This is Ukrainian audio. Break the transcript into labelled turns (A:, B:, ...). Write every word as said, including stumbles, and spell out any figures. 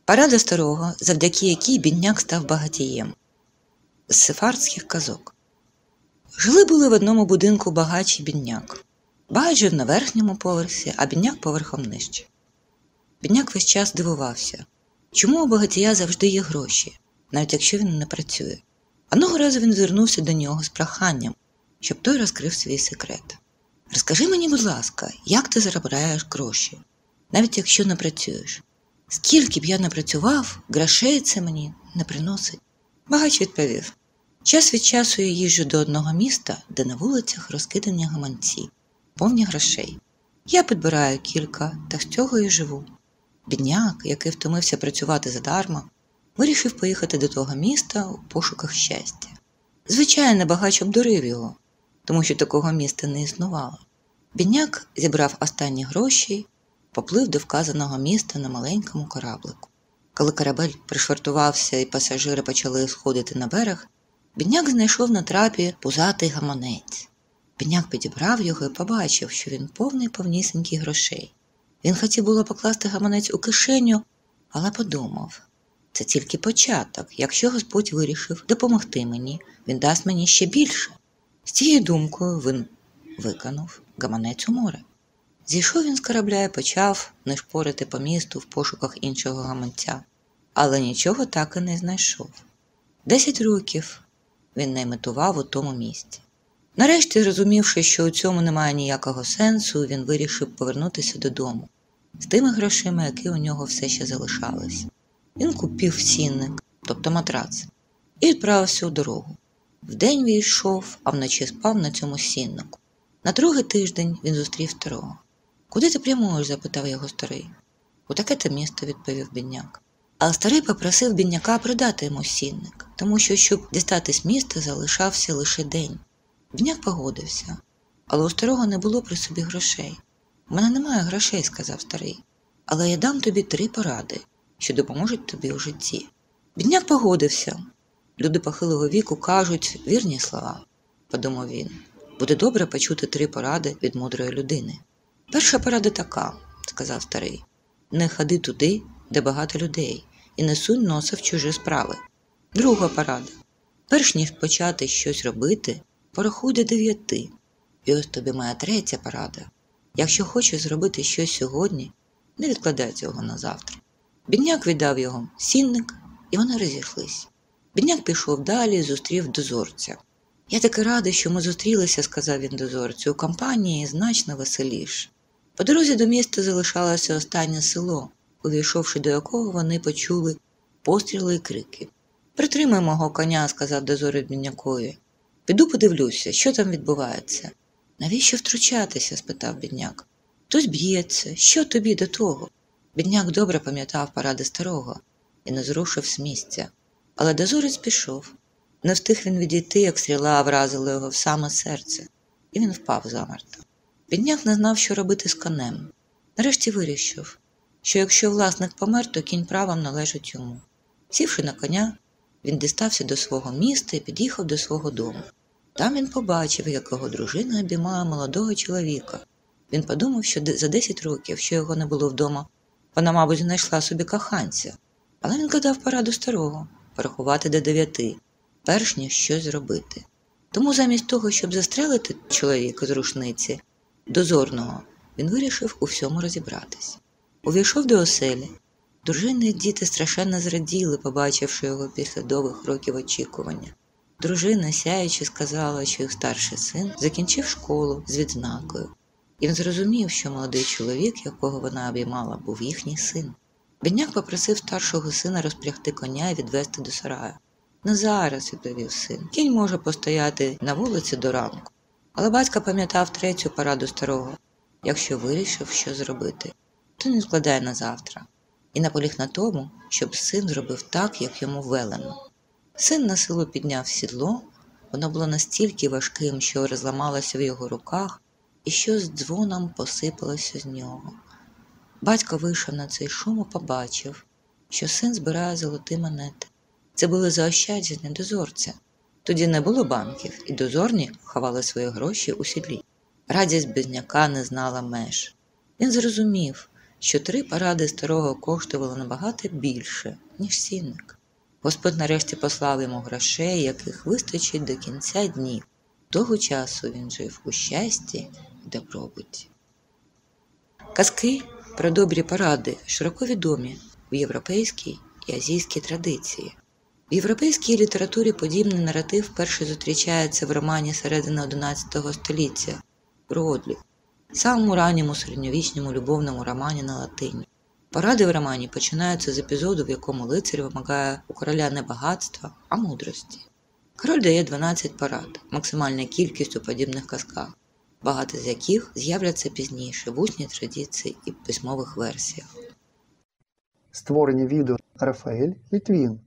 A: Порада старого, завдяки якій бідняк став багатієм. З сефардських казок. Жили-були в одному будинку багач і бідняк. Багач жив на верхньому поверсі, а бідняк поверхом нижче. Бідняк весь час дивувався, чому у багатія завжди є гроші, навіть якщо він не працює. Одного разу він звернувся до нього з проханням, щоб той розкрив свій секрет. «Розкажи мені, будь ласка, як ти заробляєш гроші, навіть якщо не працюєш? Скільки б я не працював, грошей це мені не приносить». Багач відповів: «Час від часу я їжджу до одного міста, де на вулицях розкидані гаманці, повні грошей. Я підбираю кілька, та з цього і живу». Бідняк, який втомився працювати задарма, вирішив поїхати до того міста у пошуках щастя. Звичайно, багач обдурив його, тому що такого міста не існувало. Бідняк зібрав останні гроші, поплив до вказаного міста на маленькому кораблику. Коли корабель пришвартувався і пасажири почали сходити на берег, бідняк знайшов на трапі пузатий гаманець. Бідняк підібрав його і побачив, що він повний повнісінький грошей. Він хотів було покласти гаманець у кишеню, але подумав: це тільки початок. Якщо Господь вирішив допомогти мені, він дасть мені ще більше. З цією думкою він викинув гаманець у море. Зійшов він з корабля і почав нишпорити по місту в пошуках іншого гаманця, але нічого так і не знайшов. Десять років він найметував у тому місці. Нарешті, зрозумівши, що у цьому немає ніякого сенсу, він вирішив повернутися додому з тими грошима, які у нього все ще залишались. Він купив сінник, тобто матрац, і відправився у дорогу. Вдень він йшов, а вночі спав на цьому сіннику. На другий тиждень він зустрів старого. «Куди ти прямуєш?» – запитав його старий. «У таке-то місто», – відповів бідняк. Але старий попросив бідняка продати йому сінник, тому що, щоб дістатись з міста, залишався лише день. Бідняк погодився, але у старого не було при собі грошей. «У мене немає грошей», – сказав старий, «але я дам тобі три поради, що допоможуть тобі у житті». Бідняк погодився. «Люди похилого віку кажуть вірні слова», – подумав він. «Буде добре почути три поради від мудрої людини». «Перша порада така», – сказав старий. «Не ходи туди, де багато людей, і не сунь носа в чужі справи». Друга порада. «Перш ніж почати щось робити, порахуй до дев'яти». І ось тобі моя третя порада. Якщо хочеш зробити щось сьогодні, не відкладай цього на завтра. Бідняк віддав його сінник, і вони розійшлись. Бідняк пішов далі і зустрів дозорця. «Я таки радий, що ми зустрілися», – сказав він дозорцю, – «у компанії значно веселіше». По дорозі до міста залишалося останнє село, увійшовши до якого вони почули постріли і крики. «Притримай мого коня», – сказав дозорець біднякові. «Піду подивлюся, що там відбувається». «Навіщо втручатися?» – спитав бідняк. «Хтось б'ється. Що тобі до того?» Бідняк добре пам'ятав поради старого і не зрушив з місця. Але дозорець пішов. Не встиг він відійти, як стріла вразила його в саме серце, і він впав замертво. Бідняк не знав, що робити з конем. Нарешті вирішив, що якщо власник помер, то кінь правом належить йому. Сівши на коня, він дістався до свого міста і під'їхав до свого дому. Там він побачив, як його дружина обіймає молодого чоловіка. Він подумав, що за десять років, що його не було вдома, вона, мабуть, знайшла собі коханця. Але він гадав пораду старого – порахувати до дев'яти, перш ніж щось зробити. Тому замість того, щоб застрелити чоловіка з рушниці, дозорного, він вирішив у всьому розібратись. Увійшов до оселі. Дружина і діти страшенно зраділи, побачивши його після довгих років очікування. Дружина, сяючи, сказала, що їх старший син закінчив школу з відзнакою. І він зрозумів, що молодий чоловік, якого вона обіймала, був їхній син. Бідняк попросив старшого сина розпрягти коня і відвести до сараю. «Не зараз», – відповів син. «Кінь може постояти на вулиці до ранку». Але батько пам'ятав третю пораду старого. Якщо вирішив, що зробити, то не відкладай на завтра. І наполіг на тому, щоб син зробив так, як йому велено. Син на силу підняв сідло, воно було настільки важким, що розламалося в його руках, і що з дзвоном посипалося з нього. Батько вийшов на цей шум і побачив, що син збирає золоті монети. Це були заощадження дозорця. Тоді не було банків, і дозорні ховали свої гроші у сідлі. Радість бідняка не знала меж. Він зрозумів, що три паради старого коштували набагато більше, ніж сінник. Господь нарешті послав йому грошей, яких вистачить до кінця днів. Того часу він жив у щасті і добробуті. Казки про добрі паради широко відомі в європейській і азійській традиції. В європейській літературі подібний наратив вперше зустрічається в романі середини одинадцятого століття «Родлі», самому ранньому середньовічному любовному романі на латині. Паради в романі починаються з епізоду, в якому лицар вимагає у короля не багатства, а мудрості. Король дає дванадцять парад, максимальна кількість у подібних казках, багато з яких з'являться пізніше в усній традиції і письмових версіях.
B: Створення відео Рафаель Літвін.